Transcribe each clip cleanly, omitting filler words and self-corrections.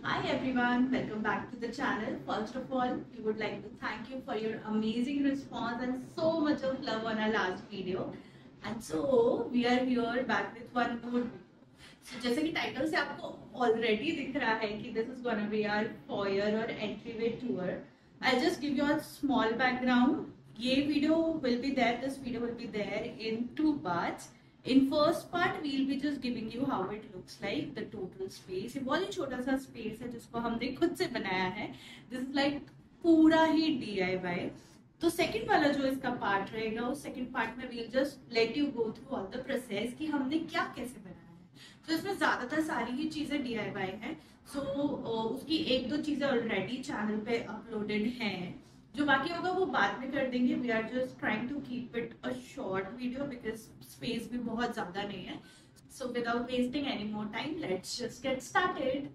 Hi everyone, welcome back to the channel. First of all, we would like to thank you for your amazing response and so much of love on our last video. And so we are here back with one more video. So जैसे कि title से आपको already दिख रहा है कि this is gonna be our foyer or entryway tour. I'll just give you a small background. ये video will be there. This video will be there in two parts. In first part we'll be just giving you how it looks like the total space. ये बहुत ही छोटा सा space है जिसको हमने खुद से बनाया है. This is like पूरा ही DIY. तो सेकंड वाला जो इसका पार्ट रहेगा उस सेकंड पार्ट में we'll just let you go through all the process कि हमने क्या कैसे बनाया है. तो इसमें ज्यादातर सारी ही चीजें DIY है. So उसकी एक दो चीजें ऑलरेडी चैनल पे अपलोडेड हैं. जो बाकी होगा वो बाद में कर देंगे. We are just trying to keep it a short video because space भी बहुत ज्यादा नहीं है. So without wasting any more time let's just get started.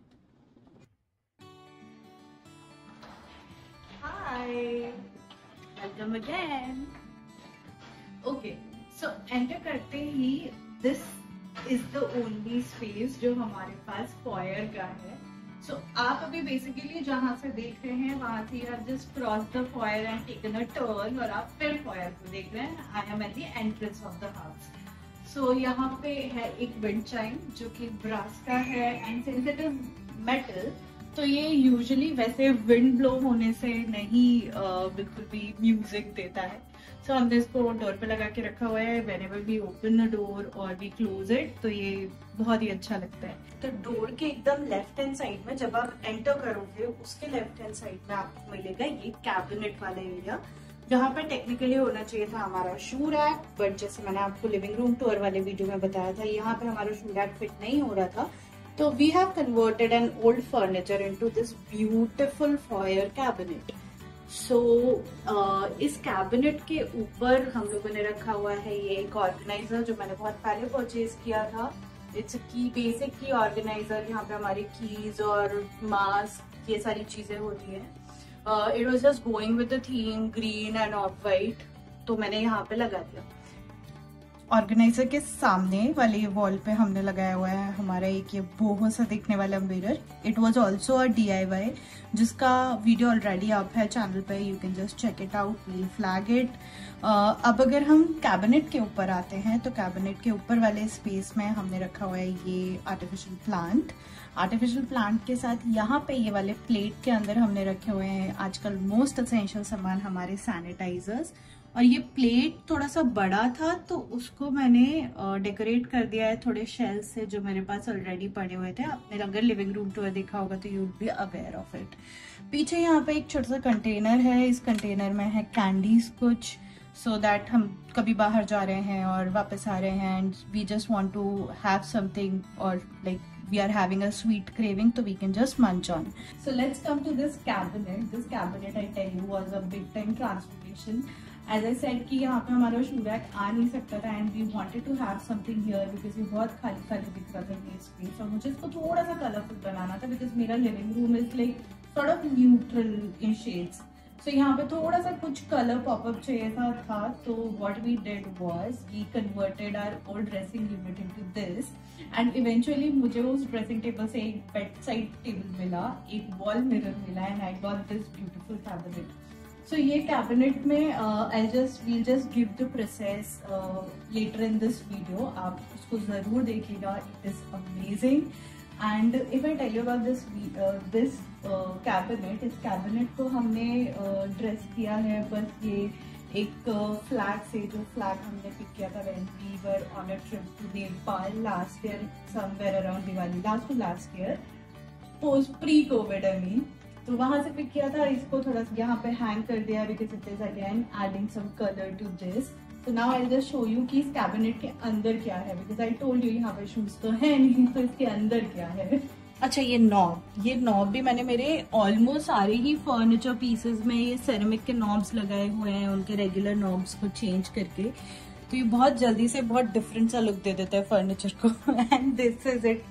Hi, welcome again. Okay, so enter करते ही this is the only space जो हमारे पास foyer का है. So, आप अभी बेसिकली जहाँ से देख रहे हैं वहां से आप just cross the foyer and taken a turn और आप फिर फॉयर को देख रहे हैं. I am at the entrance of the house. So यहाँ पे है एक विंड चाइम जो कि ब्रास का है and since it is metal तो ये यूजुअली वैसे विंड ब्लो होने से नहीं बिल्कुल भी म्यूजिक देता है. सो हमने इसको डोर पे लगा के रखा हुआ है. Whenever we open the door और वी क्लोज इट तो ये बहुत ही अच्छा लगता है. तो डोर के एकदम लेफ्ट हैंड साइड में जब आप एंटर करोगे उसके लेफ्ट हैंड साइड में आपको मिलेगा ये कैबिनेट वाला एरिया जहाँ पे टेक्निकली होना चाहिए था हमारा शू रैक. बट जैसे मैंने आपको लिविंग रूम टूर वाले वीडियो में बताया था यहाँ पे हमारा शू रैक फिट नहीं हो रहा था. तो we have converted an old furniture into this beautiful foyer cabinet. So इस कैबिनेट के ऊपर हम लोगों ने रखा हुआ है ये एक ऑर्गेनाइजर जो मैंने बहुत पहले परचेज किया था. इट्स की बेसिक की ऑर्गेनाइजर. यहाँ पे हमारी कीज और मास्क ये सारी चीजें होती हैं. It was just going with the theme green and off white तो मैंने यहाँ पे लगा दिया. ऑर्गेनाइजर के सामने वाले वॉल पे हमने लगाया हुआ है हमारा एक ये बोहो सा दिखने वाला mirror. It was also a DIY जिसका वीडियो ऑलरेडी अप है चैनल पे. You can just check it out. We'll flag it. अब अगर हम कैबिनेट के ऊपर आते हैं तो कैबिनेट के ऊपर वाले स्पेस में हमने रखा हुआ है ये आर्टिफिशियल प्लांट. आर्टिफिशियल प्लांट के साथ यहाँ पे ये वाले प्लेट के अंदर हमने रखे हुए हैं आजकल मोस्ट एसेंशियल सामान हमारे सैनिटाइजर्स. और ये प्लेट थोड़ा सा बड़ा था तो उसको मैंने डेकोरेट कर दिया है थोड़े शेल्स से जो मेरे पास ऑलरेडी पड़े हुए थे. आपने अगर लिविंग रूम टूर देखा होगा तो you would be aware of it. पीछे यहाँ पे एक छोटा सा कंटेनर है. इस कंटेनर में है कैंडीज कुछ सो दैट हम कभी बाहर जा रहे हैं और वापस आ रहे हैं and we just want to have something और like we are having a sweet craving so we can just munch on. So let's come to this cabinet. This cabinet I tell you was a big time transformation. As I said कि यहाँ पे हमारा shoe rack आ नहीं सकता था and we wanted to have something here because ये बहुत खाली खाली दिख रहा था ये स्पेस. और मुझे इसको थोड़ा सा कलरफुल बनाना था because मेरा living room is like sort of neutral in shades. So यहाँ पे थोड़ा सा कुछ कलर पॉपअप चाहिए था तो what we did was we converted our old dressing unit into this and eventually मुझे उस ड्रेसिंग टेबल से एक बेड साइड टेबल मिला, एक वॉल मिरर मिला and I got this beautiful cabinet. So ये कैबिनेट में we'll just give the process later in this video. आप उसको जरूर देखिएगा. It is amazing. And if I tell you about this cabinet, इस कैबिनेट को हमने ड्रेस किया है बस ये एक फ्लैग से जो फ्लैग हमने पिक किया था when we were on a trip to Nepal last year somewhere around Diwali, last to last year, post pre-COVID I mean. तो वहां से पिक किया था. इसको थोड़ा सा यहाँ पे हैंग कर दिया because it is again adding some color to this. So now I'll just show you कि इस कैबिनेट के अंदर क्या है because I told you यहाँ पे शूज तो है नहीं तो इसके अंदर क्या है. अच्छा ये नॉब भी मैंने मेरे ऑलमोस्ट सारे ही फर्नीचर पीसेस में ये सेरेमिक के नॉब्स लगाए हुए हैं उनके रेगुलर नॉब्स को चेंज करके. तो ये बहुत जल्दी से बहुत डिफरेंट सा लुक दे देता है फर्नीचर को and this is it.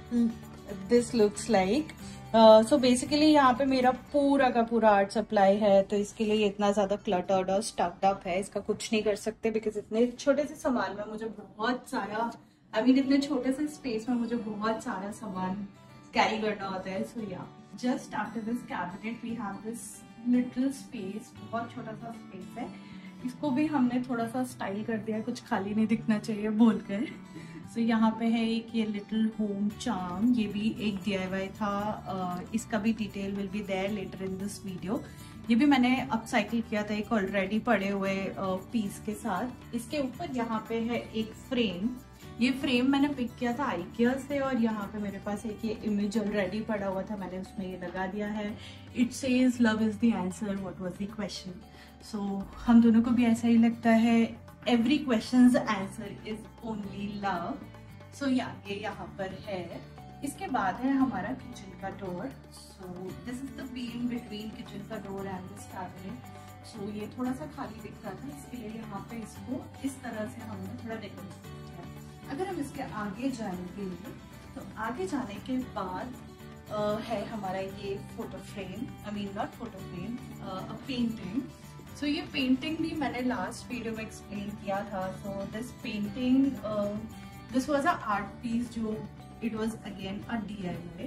This looks like so basically यहाँ पे मेरा पूरा का पूरा आर्ट सप्लाई है तो इसके लिए इतना ज्यादा क्लटर्ड और स्टक्ड अप है. इसका कुछ नहीं कर सकते बिकॉज इतने छोटे से सामान में मुझे बहुत सारा इतने छोटे से स्पेस में मुझे बहुत सारा सामान कैरी करना होता है। So yeah just after this cabinet we have this little space, बहुत छोटा सा स्पेस है। इसको भी हमने थोड़ा सा स्टाइल कर दिया, कुछ खाली नहीं दिखना चाहिए बोलकर। सो यहाँ पे है एक ये लिटिल होम चार्म, ये भी एक DIY था। इसका भी detail will be there later in this video. ये भी मैंने अपसाइकिल किया था एक ऑलरेडी पड़े हुए पीस के साथ। इसके ऊपर यहाँ पे है एक फ्रेम, ये फ्रेम मैंने पिक किया था IKEA से, और यहाँ पे मेरे पास एक ये इमेज ऑलरेडी पड़ा हुआ था, मैंने उसमें ये लगा दिया है। It says love is the answer, what was the question. So हम दोनों को भी ऐसा ही लगता है, every questions answer is only love. So ये यहाँ पर है। इसके बाद है हमारा किचन का door. So this is the beam between kitchen का door and this cabinet. So ये थोड़ा सा खाली दिख रहा था, इसके लिए यहाँ पे इसको इस तरह से हमने थोड़ा डेकोरेट किया। अगर हम इसके आगे जाएंगे तो आगे जाने के बाद है हमारा ये photo frame, I mean not photo frame, a painting. So ये पेंटिंग भी मैंने लास्ट वीडियो में एक्सप्लेन किया था। So this painting this was a art piece, जो it was again a DIY,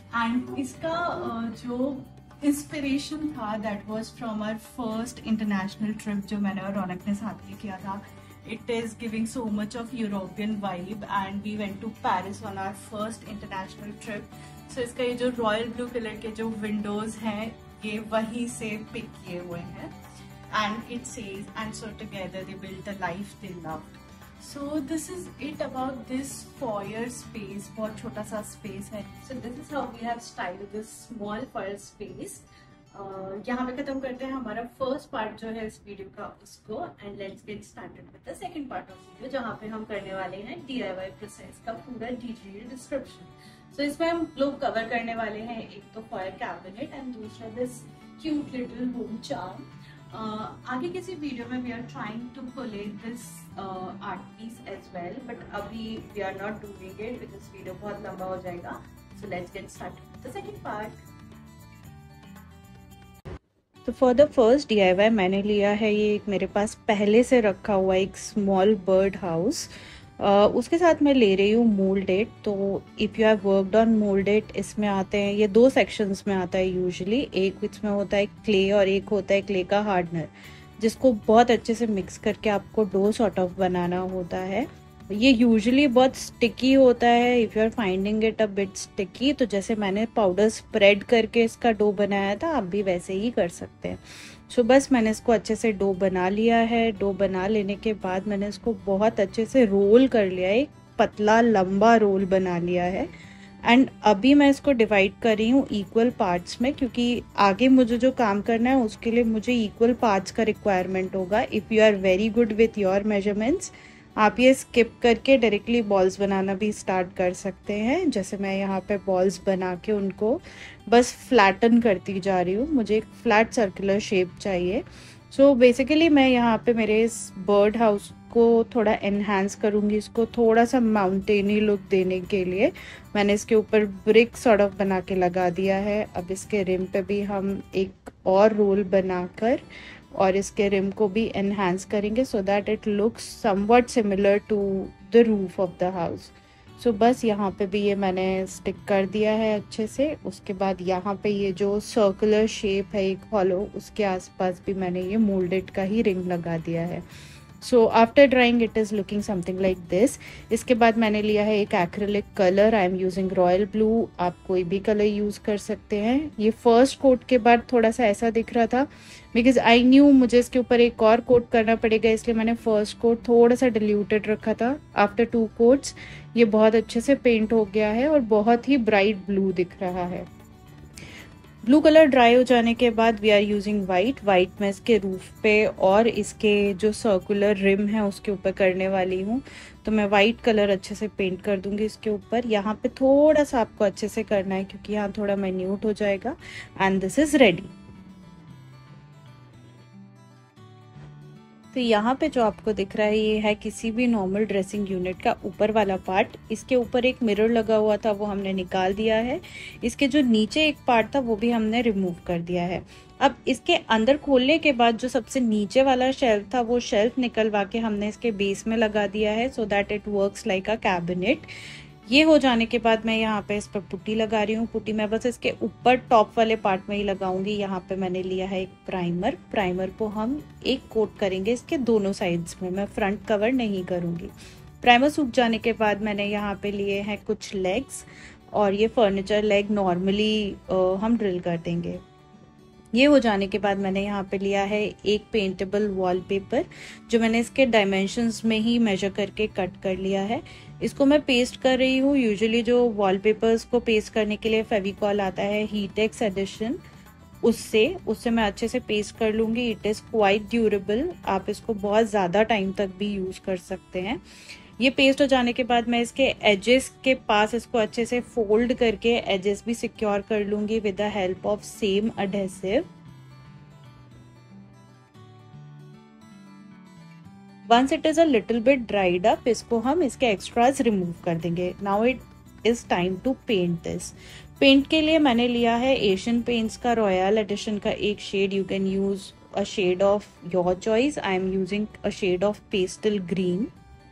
and इसका जो इंस्पिरेशन था that was from our first international trip जो मैंने और रौनक ने साथ में किया था। It is giving so much of European vibe and we went to Paris on our first international trip. So इसका ये जो रॉयल ब्लू कलर के जो विंडोज हैं ये वहीं से पिक किए हुए हैं। And it says, and so together they built a life they loved. So this is it about this foyer space, बहुत छोटा सा space है। So this is how we have styled this small foyer space. यहाँ पे खत्म करते हैं हमारा फर्स्ट पार्ट जो है इस वीडियो का उसको, and let's get started with the second part of video जहाँ पे हम करने वाले हैं DIY प्रोसेस का पूरा डिटेल डिस्क्रिप्शन। सो इसमें हम लोग कवर करने वाले हैं एक तो फॉयर कैबिनेट एंड दूसरा this cute little home charm. आगे किसी वीडियो में we are trying to collate this art piece as well, but अभी we are not doing it because video बहुत लंबा हो जाएगा। So let's get started with the second part. तो for the first DIY मैंने लिया है ये एक मेरे पास पहले से रखा हुआ एक स्मॉल बर्ड हाउस। उसके साथ मैं ले रही हूँ मोल्डेड। तो if you have worked on moulded, इसमें आते हैं ये दो सेक्शंस में आता है यूजुअली। एक इसमें होता है क्ले और एक होता है क्ले का हार्डनर, जिसको बहुत अच्छे से मिक्स करके आपको डो सॉर्ट ऑफ बनाना होता है। ये यूजुअली बहुत स्टिकी होता है, if you are finding it a bit sticky, तो जैसे मैंने पाउडर स्प्रेड करके इसका डो बनाया था आप भी वैसे ही कर सकते हैं। सो बस मैंने इसको अच्छे से डो बना लिया है। डो बना लेने के बाद मैंने इसको बहुत अच्छे से रोल कर लिया है, एक पतला लंबा रोल बना लिया है। एंड अभी मैं इसको डिवाइड कर रही हूँ इक्वल पार्ट्स में, क्योंकि आगे मुझे जो काम करना है उसके लिए मुझे इक्वल पार्ट्स का रिक्वायरमेंट होगा। If you are very good with your measurements, आप ये स्किप करके डायरेक्टली बॉल्स बनाना भी स्टार्ट कर सकते हैं। जैसे मैं यहाँ पे बॉल्स बना के उनको बस फ्लैटन करती जा रही हूँ, मुझे एक फ्लैट सर्कुलर शेप चाहिए। सो बेसिकली मैं यहाँ पे मेरे इस बर्ड हाउस को थोड़ा एनहांस करूँगी, इसको थोड़ा सा माउंटेनी लुक देने के लिए मैंने इसके ऊपर ब्रिक सॉर्ट ऑफ बना के लगा दिया है। अब इसके रिम पे भी हम एक और रोल बनाकर और इसके रिम को भी एनहांस करेंगे so that it looks somewhat similar to the roof of the house. So बस यहाँ पे भी ये मैंने स्टिक कर दिया है अच्छे से। उसके बाद यहाँ पे ये जो सर्कुलर शेप है एक हॉलो, उसके आसपास भी मैंने ये मोल्डेड का ही रिंग लगा दिया है। So after drying it is looking something like this. इसके बाद मैंने लिया है एक acrylic colour, I am using royal blue, आप कोई भी कलर यूज़ कर सकते हैं। ये फर्स्ट कोट के बाद थोड़ा सा ऐसा दिख रहा था बिकॉज आई न्यू मुझे इसके ऊपर एक और कोट करना पड़ेगा, इसलिए मैंने फर्स्ट कोट थोड़ा सा डिल्यूटेड रखा था। आफ्टर 2 कोट्स ये बहुत अच्छे से पेंट हो गया है और बहुत ही ब्राइट ब्लू दिख रहा है। ब्लू कलर ड्राई हो जाने के बाद वी आर यूजिंग वाइट मैं इसके रूफ पे और इसके जो सर्कुलर रिम है उसके ऊपर करने वाली हूँ। तो मैं वाइट कलर अच्छे से पेंट कर दूंगी इसके ऊपर। यहाँ पे थोड़ा सा आपको अच्छे से करना है क्योंकि यहाँ थोड़ा माइन्यूट हो जाएगा। And this is ready. तो यहाँ पे जो आपको दिख रहा है ये है किसी भी नॉर्मल ड्रेसिंग यूनिट का ऊपर वाला पार्ट। इसके ऊपर एक मिरर लगा हुआ था वो हमने निकाल दिया है। इसके जो नीचे एक पार्ट था वो भी हमने रिमूव कर दिया है। अब इसके अंदर खोलने के बाद जो सबसे नीचे वाला शेल्फ था वो शेल्फ निकलवा के हमने इसके बेस में लगा दिया है so that it works like a cabinet. ये हो जाने के बाद मैं यहाँ पे इस पर पुट्टी लगा रही हूँ। पुट्टी मैं बस इसके ऊपर टॉप वाले पार्ट में ही लगाऊंगी। यहाँ पे मैंने लिया है एक प्राइमर। प्राइमर को हम एक कोट करेंगे इसके दोनों साइड्स में, मैं फ्रंट कवर नहीं करूँगी। प्राइमर सूख जाने के बाद मैंने यहाँ पे लिए हैं कुछ लेग्स, और ये फर्नीचर लेग नॉर्मली हम ड्रिल कर देंगे। ये हो जाने के बाद मैंने यहाँ पे लिया है एक पेंटेबल वॉलपेपर, जो मैंने इसके डायमेंशंस में ही मेजर करके कट कर लिया है। इसको मैं पेस्ट कर रही हूँ। यूजुअली जो वॉलपेपर्स को पेस्ट करने के लिए फेविकॉल आता है हीटेक्स एडिशन, उससे मैं अच्छे से पेस्ट कर लूँगी। इट इज़ क्वाइट ड्यूरेबल, आप इसको बहुत ज़्यादा टाइम तक भी यूज़ कर सकते हैं। ये पेस्ट हो जाने के बाद मैं इसके एजेस के पास इसको अच्छे से फोल्ड करके एजेस भी सिक्योर कर लूंगी with the help of same adhesive. Once it is a little bit dried up, इसको हम इसके एक्स्ट्राज रिमूव कर देंगे। Now it is time to paint this. Paint के लिए मैंने लिया है एशियन पेंट्स का रॉयल एडिशन का एक shade. You can use a shade of your choice. I am using a shade of pastel green.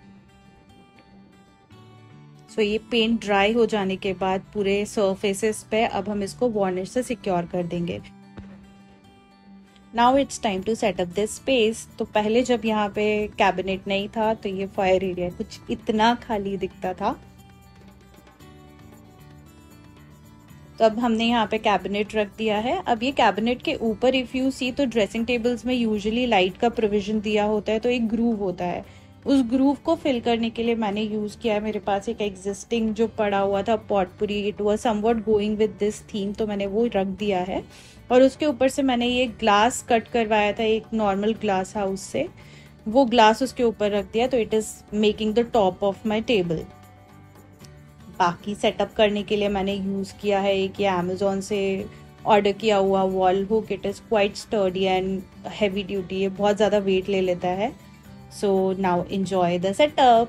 So ये पेंट ड्राई हो जाने के बाद पूरे सरफेसेस पे अब हम इसको वार्निश से सिक्योर कर देंगे। Now it's time to set up this space. तो पहले जब यहाँ पे कैबिनेट नहीं था तो ये फायर एरिया कुछ इतना खाली दिखता था। तो अब हमने यहाँ पे कैबिनेट रख दिया है। अब ये कैबिनेट के ऊपर इफ यू सी तो ड्रेसिंग टेबल्स में यूजुअली लाइट का प्रोविजन दिया होता है, तो एक ग्रूव होता है। उस ग्रूव को फिल करने के लिए मैंने यूज किया है, मेरे पास एक एग्जिस्टिंग जो पड़ा हुआ था potpourri, it was somewhat going with this theme, तो मैंने वो रख दिया है। और उसके ऊपर से मैंने ये ग्लास कट करवाया था एक नॉर्मल ग्लास हाउस से, वो ग्लास उसके ऊपर रख दिया, तो it is making the top of my table. बाकी सेटअप करने के लिए मैंने यूज किया है एक ये अमेजोन से ऑर्डर किया हुआ wall hook. It is quite sturdy and heavy duty, ये बहुत ज्यादा वेट ले लेता है। So now enjoy the setup.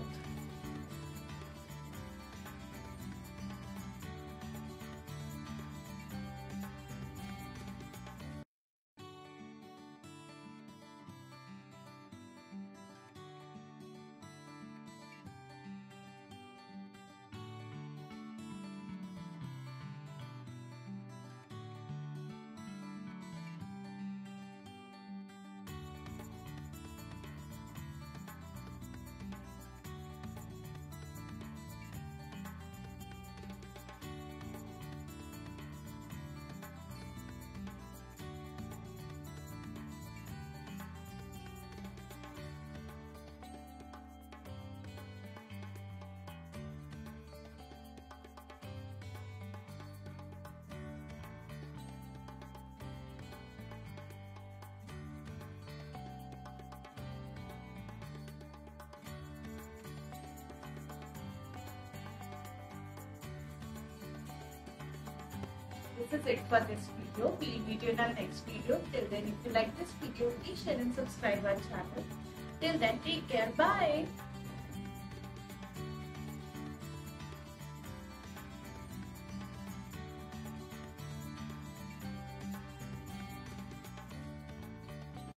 This is it for this video. We'll meet you in our next video. Till then, if you like this video, please share and subscribe our channel. Till then, take care. Bye.